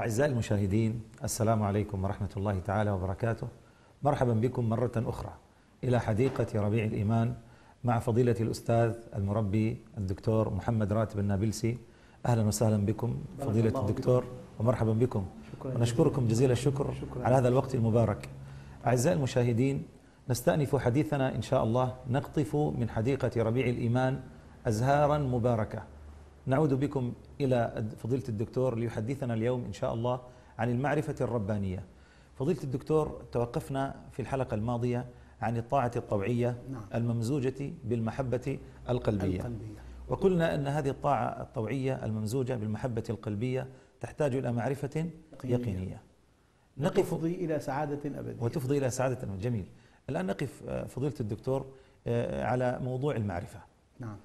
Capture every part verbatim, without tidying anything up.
أعزائي المشاهدين، السلام عليكم ورحمة الله تعالى وبركاته. مرحبا بكم مرة أخرى إلى حديقة ربيع الإيمان مع فضيلة الأستاذ المربي الدكتور محمد راتب النابلسي. أهلا وسهلا بكم فضيلة الدكتور ومرحبا بكم، ونشكركم جزيل الشكر على هذا الوقت المبارك. أعزائي المشاهدين، نستأنف حديثنا إن شاء الله، نقطف من حديقة ربيع الإيمان أزهارا مباركة. نعود بكم إلى فضيلة الدكتور ليحدثنا اليوم إن شاء الله عن المعرفة الربانية. فضيلة الدكتور، توقفنا في الحلقة الماضية عن الطاعة الطوعية الممزوجة بالمحبة القلبية، القلبية. وقلنا أن هذه الطاعة الطوعية الممزوجة بالمحبة القلبية تحتاج إلى معرفة يقينية نقف وتفضي إلى سعادة أبدية وتفضي إلى سعادة أبدية. جميل. الآن نقف فضيلة الدكتور على موضوع المعرفة. نعم.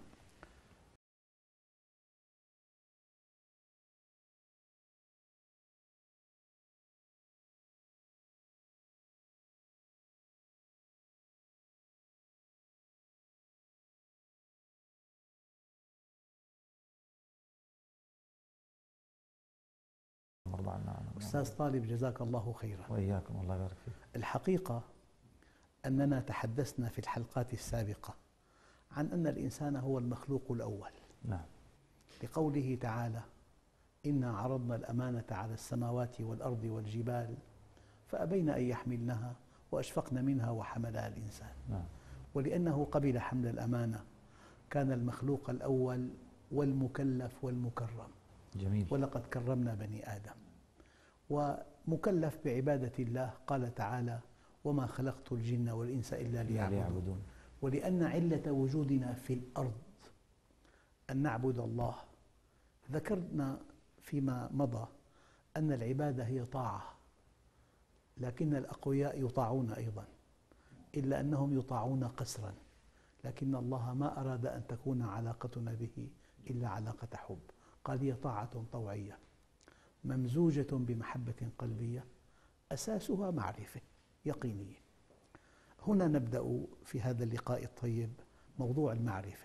أستاذ طالب، جزاك الله خيرا. وإياكم، الله يبارك فيك. الحقيقة أننا تحدثنا في الحلقات السابقة عن أن الإنسان هو المخلوق الأول. نعم. لقوله تعالى: إنا عرضنا الأمانة على السماوات والأرض والجبال فأبين أن يحملنها وأشفقن منها وحملها الإنسان. نعم. ولأنه قبل حمل الأمانة كان المخلوق الأول والمكلف والمكرم. جميل. ولقد كرمنا بني آدم، ومكلف بعبادة الله. قال تعالى: وما خلقت الجن والإنس إلا ليعبدون. ولأن علة وجودنا في الأرض أن نعبد الله. ذكرنا فيما مضى أن العبادة هي طاعة، لكن الأقوياء يطاعون أيضا، إلا أنهم يطاعون قسرا، لكن الله ما أراد أن تكون علاقتنا به إلا علاقة حب. قال: هي طاعة طوعية ممزوجة بمحبة قلبية أساسها معرفة يقينية. هنا نبدأ في هذا اللقاء الطيب موضوع المعرفة.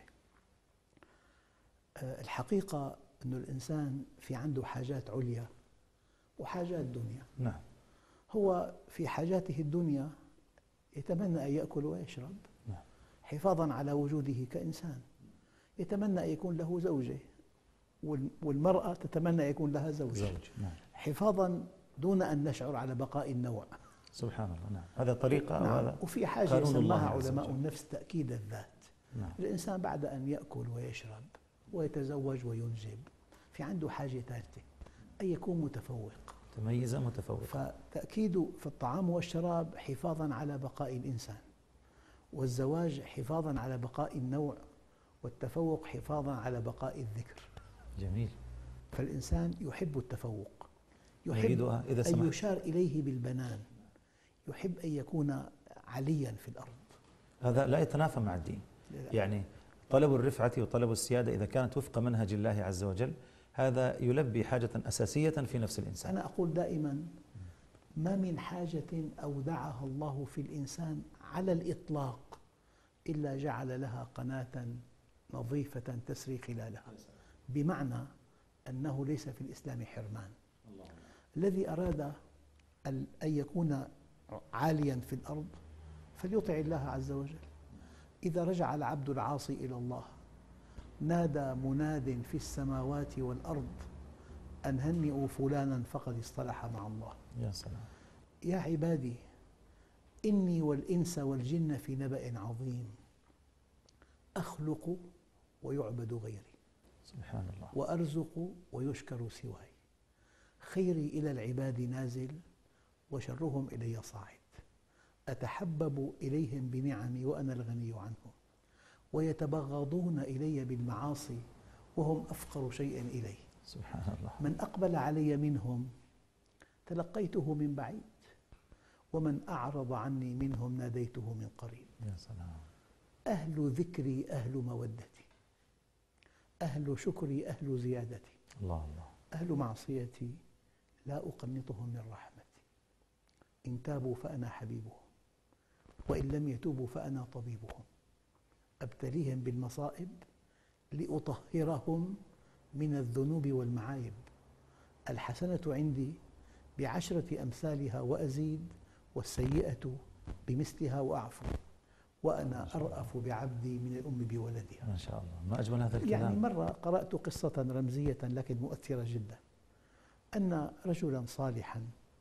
الحقيقة أن الإنسان في عنده حاجات عليا وحاجات دنيا. نعم. هو في حاجاته الدنيا يتمنى أن يأكل ويشرب. نعم. حفاظا على وجوده كإنسان. يتمنى أن يكون له زوجة، والمرأة تتمنى أن يكون لها زوج. زوج. نعم. حفاظا دون أن نشعر على بقاء النوع. سبحان الله. نعم. هذا طريقة. نعم. وهذا وفي حاجة يسمىها علماء النفس تأكيد الذات. نعم. الإنسان بعد أن يأكل ويشرب ويتزوج وينجب في عنده حاجة ثالثة، أن يكون متفوق، تميز متفوق. فتأكيد في الطعام والشراب حفاظا على بقاء الإنسان، والزواج حفاظا على بقاء النوع، والتفوق حفاظا على بقاء الذكر. جميل. فالإنسان يحب التفوق، يحب إذا أن يشار إليه بالبنان، يحب أن يكون عليا في الأرض. هذا لا يتنافى مع الدين. يعني طلب الرفعة وطلب السيادة إذا كانت وفق منهج الله عز وجل، هذا يلبي حاجة أساسية في نفس الإنسان. أنا أقول دائما: ما من حاجة أودعها الله في الإنسان على الإطلاق إلا جعل لها قناة نظيفة تسري خلالها. بمعنى أنه ليس في الإسلام حرمان. الله. الذي أراد أن يكون عاليا في الأرض فليطع الله عز وجل. إذا رجع العبد العاصي إلى الله نادى مناد في السماوات والأرض أن هنئوا فلانا فقد اصطلح مع الله. يا سلام. يا عبادي إني والإنس والجن في نبأ عظيم، أخلق ويعبد غيري، سبحان الله، وأرزق ويشكر سواي، خيري إلى العباد نازل وشرهم إلي صاعد، أتحبب إليهم بنعمي وأنا الغني عنهم، ويتبغضون إلي بالمعاصي وهم أفقر شيء إلي. سبحان الله. من أقبل علي منهم تلقيته من بعيد، ومن أعرض عني منهم ناديته من قريب. يا سلام. أهل ذكري أهل مودتي، أهل شكري أهل زيادتي. الله الله. أهل معصيتي لا أقنطهم من رحمتي، إن تابوا فأنا حبيبهم، وإن لم يتوبوا فأنا طبيبهم، أبتليهم بالمصائب لأطهرهم من الذنوب والمعايب. الحسنة عندي بعشرة أمثالها وأزيد، والسيئة بمثلها وأعفو، وأنا أرأف بعبدي من الأم بولدها. ما شاء الله، ما أجمل هذا الكلام. يعني مرة قرأت قصة رمزية لكن مؤثرة جدا، أن رجلا صالحا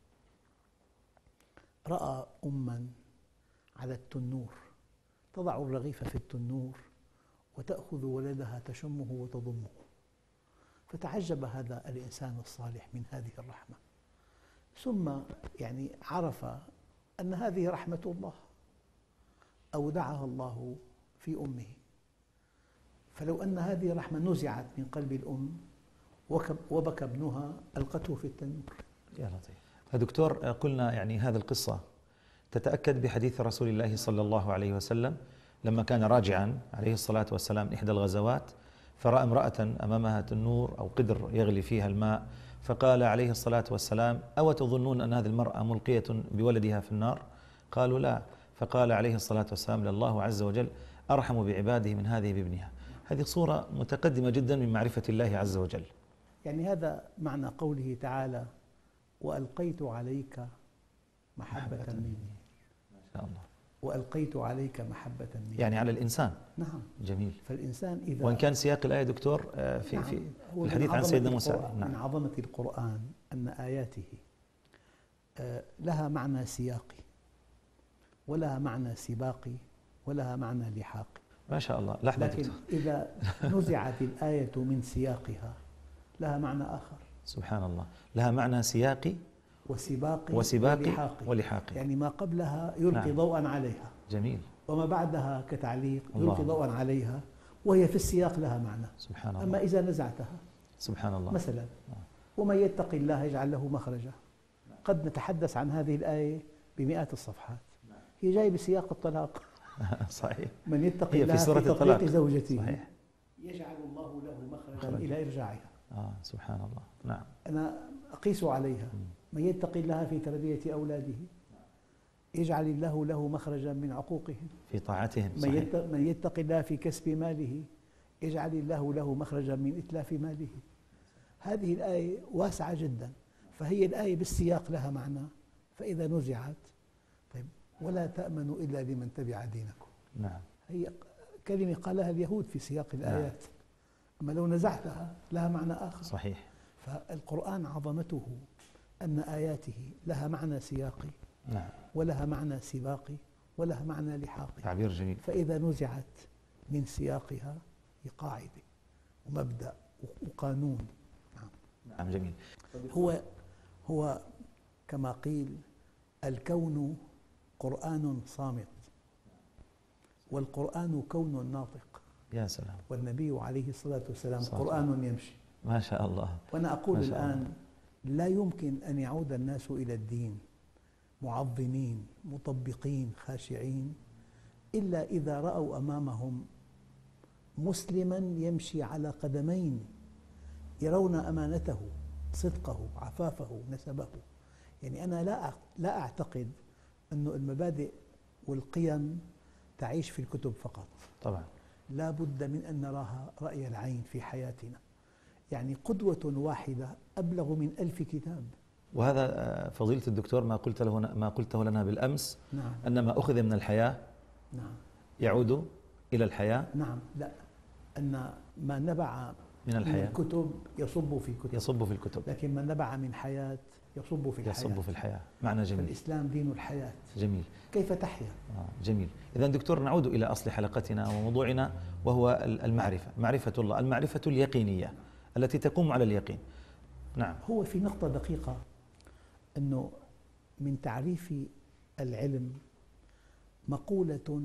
رأى أما على التنور تضع الرغيف في التنور وتأخذ ولدها تشمه وتضمه، فتعجب هذا الإنسان الصالح من هذه الرحمة، ثم يعني عرف أن هذه رحمة الله أودعها الله في أمه، فلو أن هذه الرحمة نزعت من قلب الأم وبكى ابنها ألقته في التنور. يا لطيف. دكتور، قلنا يعني هذه القصة تتأكد بحديث رسول الله صلى الله عليه وسلم لما كان راجعا عليه الصلاة والسلام إحدى الغزوات، فرأى امرأة أمامها تنور أو قدر يغلي فيها الماء، فقال عليه الصلاة والسلام: أو تظنون أن هذه المرأة ملقية بولدها في النار؟ قالوا لا. فقال عليه الصلاة والسلام: لله عز وجل أرحم بعباده من هذه بابنها. هذه صورة متقدمة جدا من معرفة الله عز وجل. يعني هذا معنى قوله تعالى: وألقيت عليك محبة, محبة مني. ما شاء الله. وألقيت عليك محبة مني، يعني على الإنسان. نعم. جميل. فالإنسان إذا وإن كان سياق الآية دكتور في, نعم. في الحديث عن سيدنا موسى، نعم. من عظمة القرآن أن آياته لها معنى سياقي، ولها معنى سباقي، ولها معنى لحاقي. ما شاء الله. لحظة لكن دكتور. إذا نزعت الآية من سياقها لها معنى آخر. سبحان الله. لها معنى سياقي وسباقي وسباقي ولحاقي. ولحاقي. يعني ما قبلها يلقي نعم. ضوءا عليها. جميل. وما بعدها كتعليق يلقي ضوءا عليها، وهي في السياق لها معنى. سبحان الله. أما إذا نزعتها، سبحان الله، مثلا ومن يتق الله يجعل له مخرجا، قد نتحدث عن هذه الآية بمئات الصفحات، هي جاية بسياق الطلاق. صحيح. من يتق هي الله في سورة في الطلاق. تطليق زوجته صحيح. يجعل الله له مخرجا إلى إرجاعها. آه سبحان الله. نعم. أنا أقيس عليها: من يتق الله في تربية أولاده يجعل الله له مخرجا من عقوقهم في طاعتهم. صحيح. من يتق, من يتق الله في كسب ماله يجعل الله له مخرجا من إتلاف ماله. هذه الآية واسعة جدا، فهي الآية بالسياق لها معنى، فإذا نزعت طيب ولا تأمنوا إلا لمن تبع دينكم. نعم. هي كلمة قالها اليهود في سياق الآيات. نعم. أما لو نزعتها لها معنى آخر. صحيح. فالقرآن عظمته أن آياته لها معنى سياقي، نعم. ولها معنى سباقي، ولها معنى لحاقي. تعبير جميل. فإذا نزعت من سياقها هي قاعدة ومبدأ وقانون. نعم. نعم جميل. هو هو كما قيل: الكون قرآن صامت، والقرآن كون ناطق. يا سلام. والنبي عليه الصلاة والسلام قرآن يمشي. ما شاء الله. وأنا أقول الآن لا يمكن أن يعود الناس إلى الدين معظمين مطبقين خاشعين إلا إذا رأوا أمامهم مسلما يمشي على قدمين، يرون أمانته، صدقه، عفافه، نسبه. يعني أنا لا لا أعتقد أن المبادئ والقيم تعيش في الكتب فقط. طبعا. لا بد من أن نراها رأي العين في حياتنا. يعني قدوة واحدة أبلغ من ألف كتاب. وهذا فضيلة الدكتور ما قلت له ما قلته لنا بالأمس. نعم. أن ما أخذ من الحياة نعم. يعود إلى الحياة. نعم. لا، أن ما نبع من الحياة من الكتب يصب في الكتب يصب في الكتب لكن ما نبع من حياة يصب في الحياة يصب في الحياة. معنى جميل. الإسلام دين الحياة. جميل. كيف تحيا؟ آه جميل. إذن دكتور نعود إلى أصل حلقتنا وموضوعنا، وهو المعرفة، معرفة الله، المعرفة اليقينية التي تقوم على اليقين. نعم. هو في نقطة دقيقة، أنه من تعريف العلم مقولة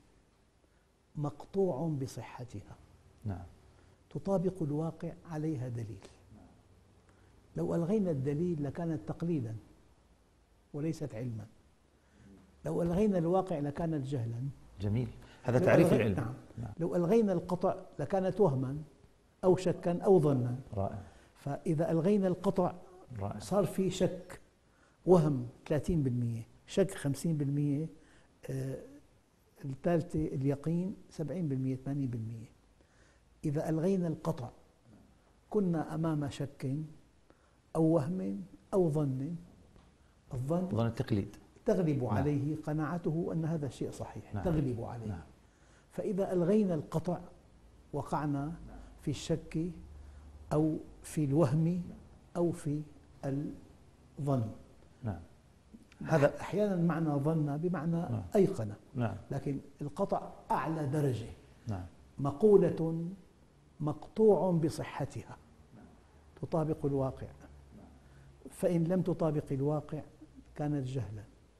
مقطوع بصحتها. نعم. تطابق الواقع، عليها دليل. لو ألغينا الدليل لكانت تقليدا وليست علما. لو ألغينا الواقع لكانت جهلا. جميل. هذا تعريف العلم. نعم. نعم. لو ألغينا القطع لكانت وهما أو شكا أو ظنا. رائع. فإذا ألغينا القطع رائع. صار في شك، وهم ثلاثين بالمئة، شك خمسين بالمئة، آه الثالثة اليقين سبعين بالمئة، ثمانين بالمئة. إذا ألغينا القطع كنا أمام شك أو وهم أو ظن الظن ظن التقليد تغلب نعم. عليه قناعته أن هذا الشيء صحيح، نعم. تغلب عليه. نعم. فإذا ألغينا القطع وقعنا في الشك أو في الوهم أو في الظن. نعم. هذا أحيانا معنى ظن بمعنى نعم. أيقن، نعم. لكن القطع أعلى درجة. نعم. مقولة مقطوع بصحتها تطابق الواقع، فإن لم تطابق الواقع كانت جهلا.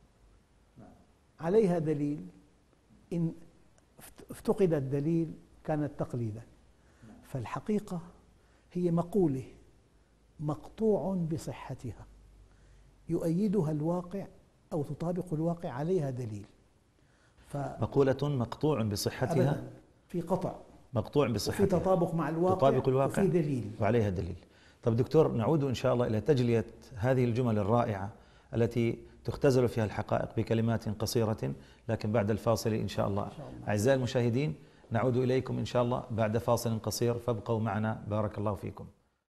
عليها دليل، إن افتقد الدليل كانت تقليدا. فالحقيقة هي مقولة مقطوع بصحتها يؤيدها الواقع أو تطابق الواقع، عليها دليل. مقولة مقطوع بصحتها، في قطع مقطوع بصحتها، وفي تطابق مع الواقع، تطابق الواقع وفي دليل وعليها دليل. طب دكتور، نعود إن شاء الله إلى تجلية هذه الجمل الرائعة التي تختزل فيها الحقائق بكلمات قصيرة، لكن بعد الفاصل إن شاء الله. أعزائي المشاهدين، نعود إليكم إن شاء الله بعد فاصل قصير، فابقوا معنا بارك الله فيكم.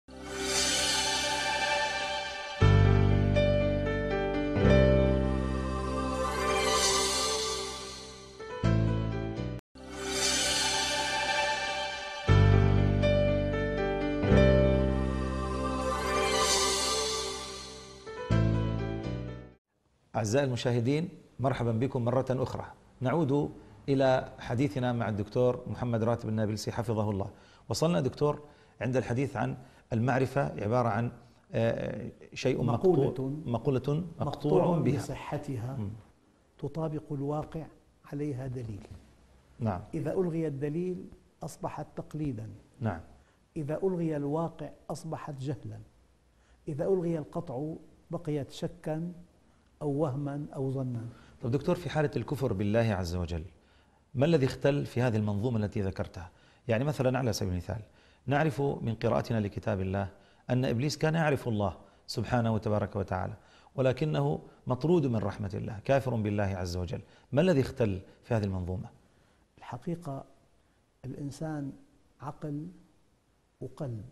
أعزائي المشاهدين، مرحبا بكم مرة أخرى. نعود إلى حديثنا مع الدكتور محمد راتب النابلسي حفظه الله. وصلنا دكتور عند الحديث عن المعرفة، عبارة عن شيء مقولة مقطوع مقولة مقطوع بها بصحتها تطابق الواقع، عليها دليل. نعم. إذا ألغي الدليل أصبحت تقليدا. نعم. إذا ألغي الواقع أصبحت جهلا. إذا ألغي القطع بقيت شكا أو وهما أو ظنا. طب دكتور، في حالة الكفر بالله عز وجل، ما الذي اختل في هذه المنظومة التي ذكرتها؟ يعني مثلا على سبيل المثال، نعرف من قراءتنا لكتاب الله أن إبليس كان يعرف الله سبحانه وتبارك وتعالى، ولكنه مطرود من رحمة الله، كافر بالله عز وجل. ما الذي اختل في هذه المنظومة؟ الحقيقة الإنسان عقل وقلب،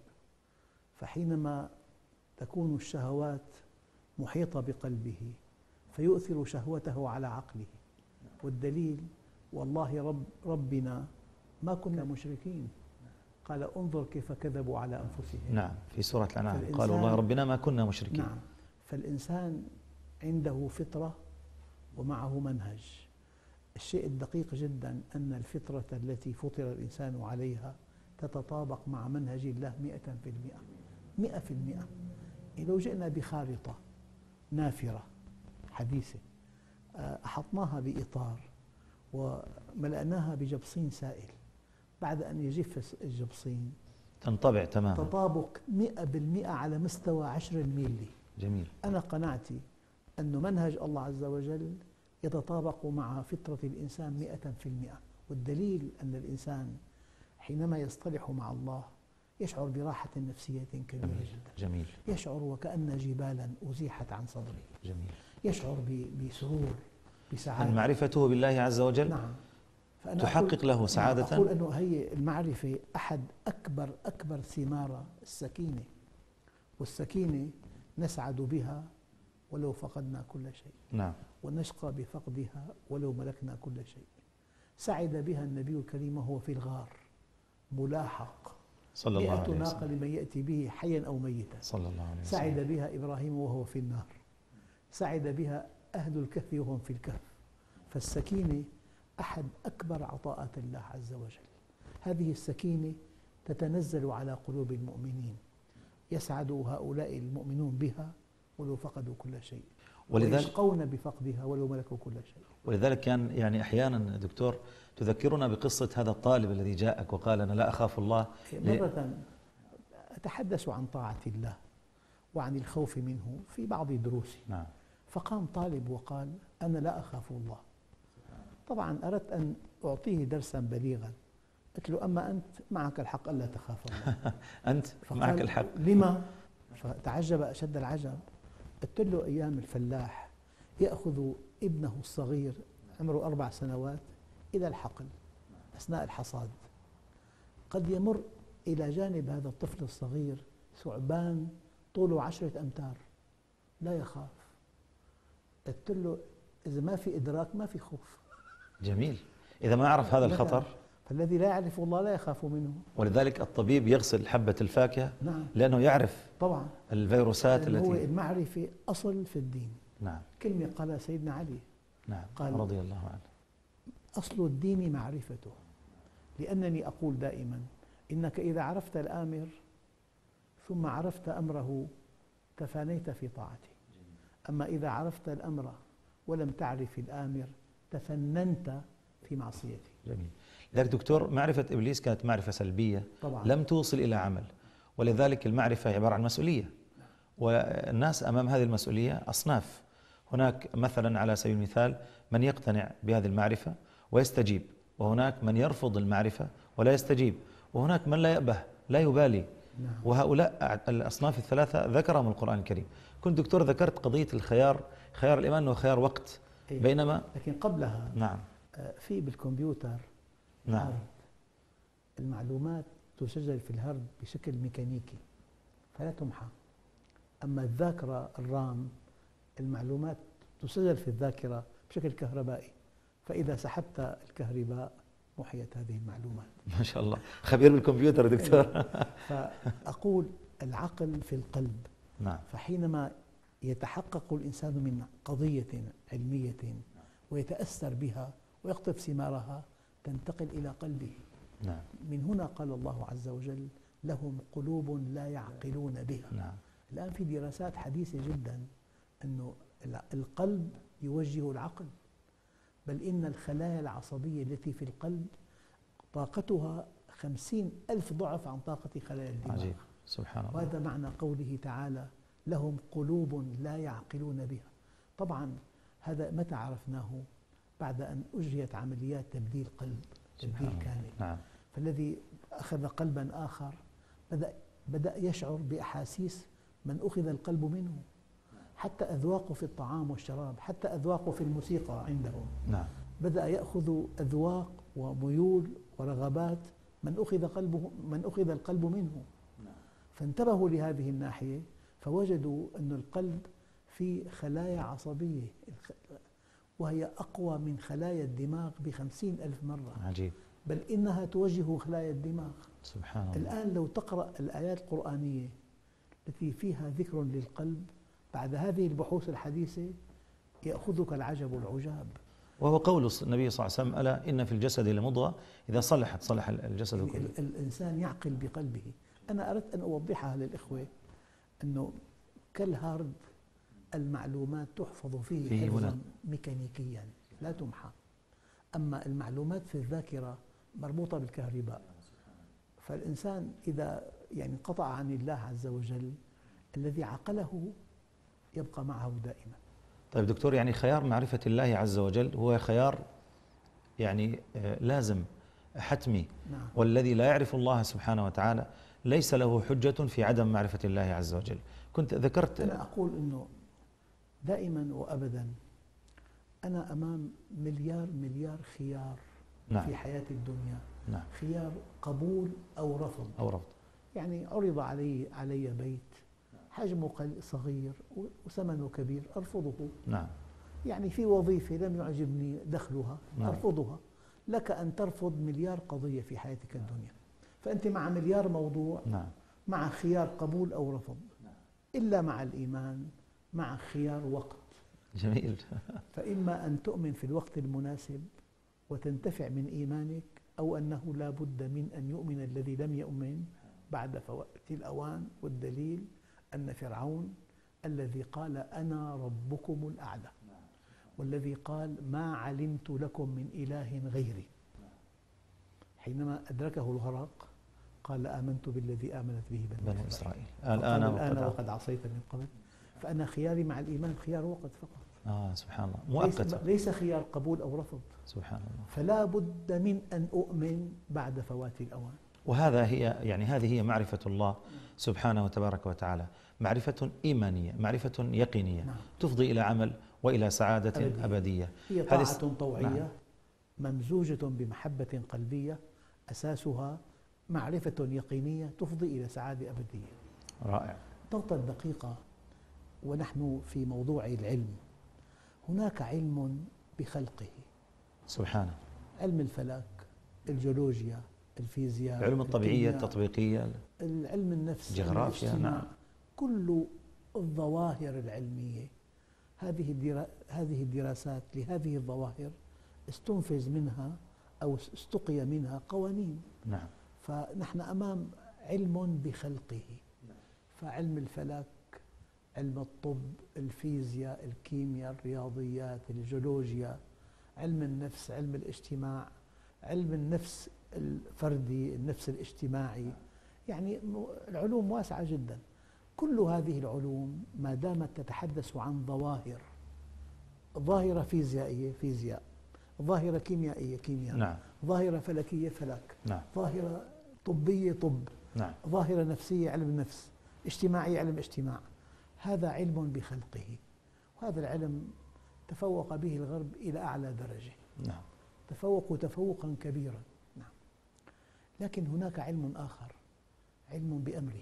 فحينما تكون الشهوات محيطة بقلبه فيؤثر شهوته على عقله. والدليل والله رب ربنا ما كنا مشركين، قال انظر كيف كذبوا على أنفسهم. نعم، في سورة الأنعام قالوا والله ربنا ما كنا مشركين. نعم. فالإنسان عنده فطرة ومعه منهج. الشيء الدقيق جدا أن الفطرة التي فطر الإنسان عليها تتطابق مع منهج الله مئة في المئة مئة في المئة. لو جئنا بخارطة نافرة حديثة أحطناها بإطار وملأناها بجبصين سائل، بعد أن يجف الجبصين تنطبع تماما، تطابق مئة بالمئة على مستوى عشر الميلي. جميل. أنا قناعتي أن منهج الله عز وجل يتطابق مع فطرة الإنسان مئة في المئة. والدليل أن الإنسان حينما يصطلح مع الله يشعر براحة نفسية كبيرة جدا. جميل. يشعر وكأن جبالا أزيحت عن صدره. جميل. يشعر بسرور، بسعادة. معرفته بالله عز وجل نعم. فأنا تحقق له سعادة. نعم. أقول أنه هي المعرفة أحد أكبر أكبر ثمار السكينة، والسكينة نسعد بها ولو فقدنا كل شيء. نعم. ونشقى بفقدها ولو ملكنا كل شيء. سعد بها النبي الكريم وهو في الغار ملاحق صلى الله عليه وسلم، مئة ناقة لمن يأتي به حيا أو ميتا. صلى الله عليه وسلم. سعد بها إبراهيم وهو في النار. سعد بها أهل الكهف وهم في الكهف. فالسكينة أحد أكبر عطاءات الله عز وجل. هذه السكينة تتنزل على قلوب المؤمنين، يسعد هؤلاء المؤمنون بها ولو فقدوا كل شيء، ويشقون بفقدها ولو ملكوا كل شيء. ولذلك كان يعني أحيانا دكتور تذكرنا بقصة هذا الطالب الذي جاءك وقال أنا لا أخاف الله. مرة أتحدث عن طاعة الله وعن الخوف منه في بعض دروسي. نعم. فقام طالب وقال أنا لا أخاف الله. طبعا أردت أن أعطيه درسا بليغا، قلت له أما أنت معك الحق ألا تخاف الله. أنت معك الحق. لما؟ فتعجب أشد العجب. قلت له أيام الفلاح يأخذ ابنه الصغير عمره أربع سنوات إلى الحقل أثناء الحصاد، قد يمر إلى جانب هذا الطفل الصغير ثعبان طوله عشرة أمتار لا يخاف. قلت له إذا ما في إدراك ما في خوف. جميل. إذا ما أعرف هذا الخطر، فالذي لا يعرف الله لا يخاف منه. ولذلك الطبيب يغسل حبة الفاكهة. نعم. لأنه يعرف طبعا الفيروسات التي هو التي المعرفة أصل في الدين. نعم. كلمة قالها سيدنا علي. نعم. قال رضي الله عنه: أصل الدين معرفته، لأنني أقول دائما إنك إذا عرفت الآمر ثم عرفت أمره تفانيت في طاعته، أما إذا عرفت الأمر ولم تعرف الآمر تفننت في معصيته. جميل. لذلك دكتور، معرفة إبليس كانت معرفة سلبية طبعا. لم توصل إلى عمل، ولذلك المعرفة عبارة عن مسؤولية، والناس أمام هذه المسؤولية أصناف. هناك مثلا على سبيل المثال من يقتنع بهذه المعرفة ويستجيب، وهناك من يرفض المعرفة ولا يستجيب، وهناك من لا يأبه لا يبالي. نعم. وهؤلاء الأصناف الثلاثة ذكرهم القرآن الكريم. كنت دكتور ذكرت قضية الخيار، خيار الإيمان أنه خيار وقت. إيه؟ بينما لكن قبلها نعم في بالكمبيوتر نعم هارد. المعلومات تسجل في الهارد بشكل ميكانيكي فلا تمحى، أما الذاكرة الرام المعلومات تسجل في الذاكرة بشكل كهربائي، فإذا سحبت الكهرباء محيت هذه المعلومات. ما شاء الله، خبير بالكمبيوتر دكتور. فأقول العقل في القلب. نعم. فحينما يتحقق الإنسان من قضية علمية ويتأثر بها ويقطف ثمارها تنتقل إلى قلبه. نعم. من هنا قال الله عز وجل: لهم قلوب لا يعقلون بها. نعم. الآن في دراسات حديثة جدا أنه القلب يوجه العقل، بل إن الخلايا العصبية التي في القلب طاقتها خمسين ألف ضعف عن طاقة خلايا الدماغ. عجيب. سبحان الله. وهذا معنى قوله تعالى: لهم قلوب لا يعقلون بها. طبعا هذا متى عرفناه؟ بعد أن أجريت عمليات تبديل قلب، تبديل كامل. نعم. فالذي أخذ قلبا آخر بدأ بدأ يشعر بأحاسيس من أخذ القلب منه، حتى أذواقه في الطعام والشراب، حتى أذواقه في الموسيقى عندهم. نعم. بدأ يأخذ أذواق وميول ورغبات من أخذ قلبه من أخذ القلب منه. فانتبهوا لهذه الناحية فوجدوا أن القلب في خلايا عصبية وهي أقوى من خلايا الدماغ بخمسين ألف مرة. عجيب. بل إنها توجه خلايا الدماغ. سبحان الله. الآن لو تقرأ الآيات القرآنية التي فيها ذكر للقلب بعد هذه البحوث الحديثة يأخذك العجب والعجاب. وهو قول النبي صلى الله عليه وسلم: ألا إن في الجسد لمضغة إذا صلحت صلح الجسد كله. يعني الإنسان يعقل بقلبه. أنا أردت أن أوضحها للإخوة أنه كالهارد المعلومات تحفظ فيه, فيه حفظا ميكانيكيا لا تمحى، أما المعلومات في الذاكرة مربوطة بالكهرباء. فالإنسان إذا يعني انقطع عن الله عز وجل الذي عقله يبقى معه دائما. طيب دكتور، يعني خيار معرفة الله عز وجل هو خيار يعني لازم حتمي. نعم. والذي لا يعرف الله سبحانه وتعالى ليس له حجة في عدم معرفة الله عز وجل. كنت ذكرت أنا أقول أنه دائما وأبدا أنا أمام مليار مليار خيار. نعم. في حياة الدنيا. نعم. خيار قبول أو رفض. أو رفض. يعني عرض علي علي بيت حجمه صغير وثمنه كبير أرفضه. نعم. يعني في وظيفة لم يعجبني دخلها. نعم. أرفضها. لك أن ترفض مليار قضية في حياتك الدنيا، فأنت مع مليار موضوع. نعم. مع خيار قبول أو رفض. إلا مع الإيمان مع خيار وقت. جميل. فإما أن تؤمن في الوقت المناسب وتنتفع من إيمانك، أو أنه لا بد من أن يؤمن الذي لم يؤمن بعد فوات الأوان. والدليل أن فرعون الذي قال أنا ربكم الأعلى، والذي قال ما علمت لكم من إله غيري، حينما أدركه الغرق قال آمنت بالذي آمنت به بنو, بنو إسرائيل الآن الآن وقد عصيت من قبل. فأنا خياري مع الإيمان خيار وقت فقط. آه سبحان الله. مؤقت. ليس, ليس خيار قبول أو رفض. سبحان الله. فلا بد من أن أؤمن بعد فوات الأوان. وهذا هي يعني هذه هي معرفة الله سبحانه وتبارك وتعالى، معرفة إيمانية، معرفة يقينية. نعم. تفضي إلى عمل وإلى سعادة أبدية, أبدية. هي طاعة طوعية. نعم. ممزوجة بمحبة قلبية أساسها معرفة يقينية تفضي إلى سعادة أبدية. رائع. نقطة دقيقة ونحن في موضوع العلم. هناك علم بخلقه سبحانه. علم الفلك، الجيولوجيا، الفيزياء، العلوم الطبيعية التطبيقية، العلم النفس، الجغرافيا، نعم. كل الظواهر العلمية، هذه هذه الدراسات لهذه الظواهر استنفذ منها أو استقي منها قوانين. نعم. فنحن أمام علم بخلقه. فعلم الفلك، علم الطب، الفيزياء، الكيمياء، الرياضيات، الجيولوجيا، علم النفس، علم الاجتماع، علم النفس الفردي، النفس الاجتماعي، يعني العلوم واسعة جدا. كل هذه العلوم ما دامت تتحدث عن ظواهر، ظاهرة فيزيائية فيزياء، ظاهرة كيميائية كيمياء، نعم. ظاهرة فلكية فلك، نعم. ظاهرة طبية طب، نعم. ظاهرة نفسية علم نفس، اجتماعية علم اجتماع. هذا علم بخلقه، وهذا العلم تفوق به الغرب إلى أعلى درجة. نعم. تفوقوا تفوقا كبيرا. نعم. لكن هناك علم آخر، علم بأمره،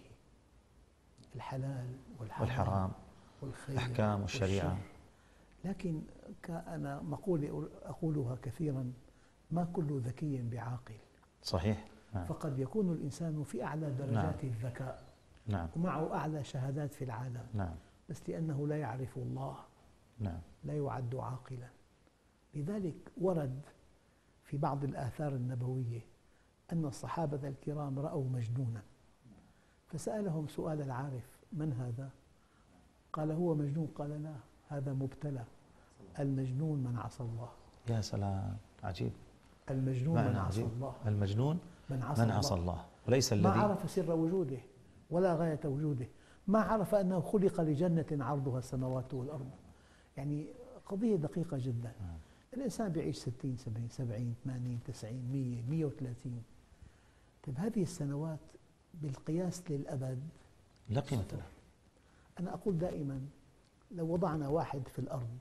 الحلال والحرام, والحرام والخير الأحكام والشريعة. والشر. لكن أنا مقولة أقولها كثيرا: ما كل ذكي بعاقل. صحيح. نعم. فقد يكون الإنسان في أعلى درجات نعم. الذكاء، نعم. ومعه أعلى شهادات في العالم، نعم. بس لأنه لا يعرف الله، نعم. لا يعد عاقلا. لذلك ورد في بعض الآثار النبوية أن الصحابة الكرام رأوا مجنونا، فسألهم سؤال العارف: من هذا؟ قال: هو مجنون. قال: لا، هذا مبتلى. المجنون من عصى الله. يا سلام، عجيب. المجنون من عصى الله. المجنون من عصى, من عصى الله. الله. وليس ما الذي ما عرف سر وجوده ولا غاية وجوده، ما عرف أنه خلق لجنة عرضها السماوات والأرض. يعني قضية دقيقة جدا. نعم. الإنسان بيعيش ستين سبعين سبعين ثمانين تسعين مية مية وثلاثين. طيب هذه السنوات بالقياس للأبد لا قيمة لها. أنا أقول دائما: لو وضعنا واحد في الأرض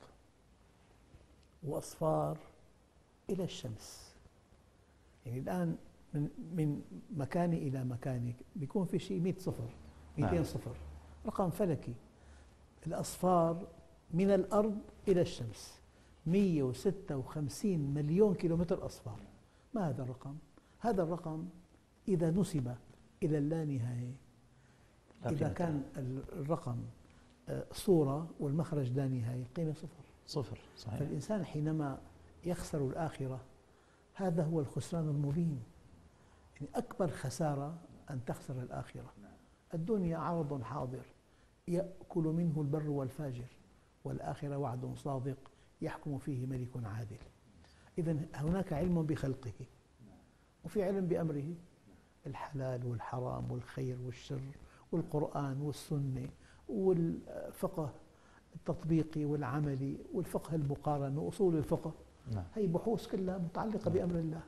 وأصفار إلى الشمس، يعني الآن من من مكاني إلى مكانك بيكون في شيء مئة صفر مئتين صفر، رقم فلكي. الأصفار من الأرض إلى الشمس مئة وستة وخمسين مليون كيلومتر أصفار. ما هذا الرقم؟ هذا الرقم إذا نسب إلى اللانهاية، إذا كان الرقم صورة والمخرج لا نهاية، القيمة صفر. صفر، صحيح. فالإنسان حينما يخسر الآخرة هذا هو الخسران المبين. يعني أكبر خسارة أن تخسر الآخرة. الدنيا عرض حاضر يأكل منه البر والفاجر، والآخرة وعد صادق يحكم فيه ملك عادل. إذن هناك علم بخلقه، وفي علم بأمره، الحلال والحرام والخير والشر والقرآن والسنة والفقه التطبيقي والعملي والفقه المقارن وأصول الفقه. نعم. هي بحوث كلها متعلقة بأمر الله.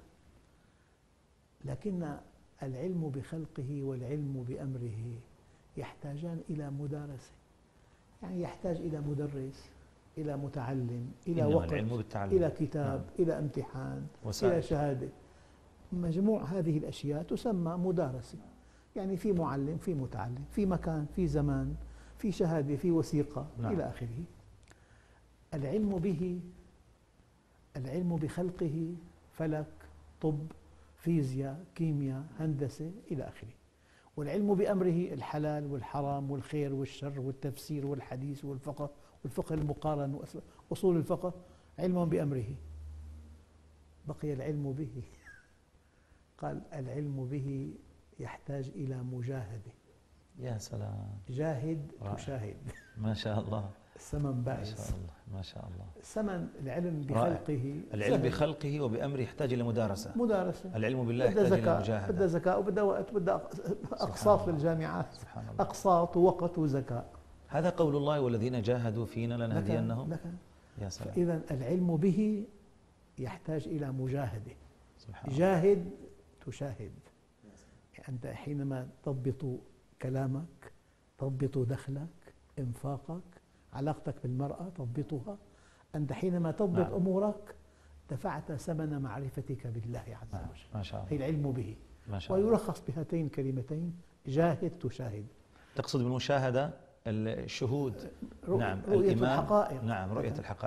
لكن العلم بخلقه والعلم بأمره يحتاجان إلى مدارسة، يعني يحتاج إلى مدرس، إلى متعلم، إلى وقت، إلى كتاب، نعم. إلى امتحان، وسائل. إلى شهادة. مجموع هذه الأشياء تسمى مدارسة. يعني في معلم، في متعلم، في مكان، في زمان، في شهادة، في وثيقة، نعم. إلى آخره. العلم به، العلم بخلقه فلك، طب، فيزياء، كيمياء، هندسة، إلى آخره. والعلم بأمره الحلال والحرام والخير والشر والتفسير والحديث والفقه والفقه المقارن وأصول الفقه، علم بأمره. بقي العلم به. قال: العلم به يحتاج إلى مجاهدة. يا سلام. جاهد تشاهد. ما شاء الله. الثمن بائس. ما شاء الله، ما شاء الله. ثمن العلم بخلقه. العلم بخلقه وبأمره يحتاج إلى مدارسة. مدارسة. العلم بالله يحتاج إلى مجاهدة. بدها ذكاء وبدها وقت وبدها أقساط للجامعات. سبحان الله. أقساط ووقت وذكاء. هذا قول الله: والذين جاهدوا فينا لنهدينهم. يا سلام. إذن العلم به يحتاج إلى مجاهدة. سبحان جاهد تشاهد. أنت حينما تضبط كلامك، تضبط دخلك، إنفاقك، علاقتك بالمرأة تضبطها. أنت حينما تضبط نعم. أمورك دفعت ثمن معرفتك بالله عز نعم. وجل. ما شاء الله. هي العلم به. ما شاء الله. ويلخص بهاتين الكلمتين: جاهد تشاهد. تقصد بالمشاهدة الشهود؟ رؤ... نعم. رؤية الإيمان. الحقائق. نعم، رؤية الحقائق.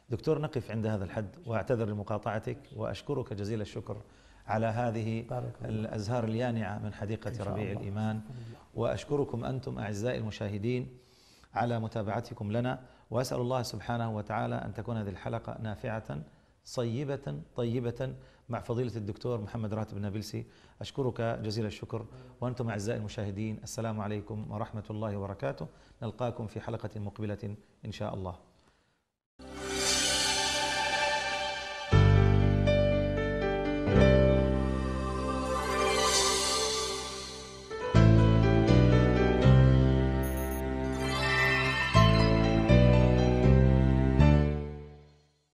دكتور، نقف عند هذا الحد وأعتذر لمقاطعتك، وأشكرك جزيل الشكر على هذه الأزهار اليانعة من حديقة ربيع الإيمان، وأشكركم أنتم أعزائي المشاهدين على متابعتكم لنا، وأسأل الله سبحانه وتعالى أن تكون هذه الحلقة نافعة صيبة طيبة مع فضيلة الدكتور محمد راتب النابلسي. أشكرك جزيل الشكر. وأنتم أعزائي المشاهدين، السلام عليكم ورحمة الله وبركاته. نلقاكم في حلقة مقبلة إن شاء الله.